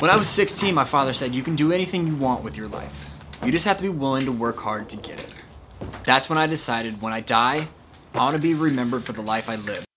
When I was 16, my father said, you can do anything you want with your life. You just have to be willing to work hard to get it. That's when I decided when I die, I want to be remembered for the life I lived.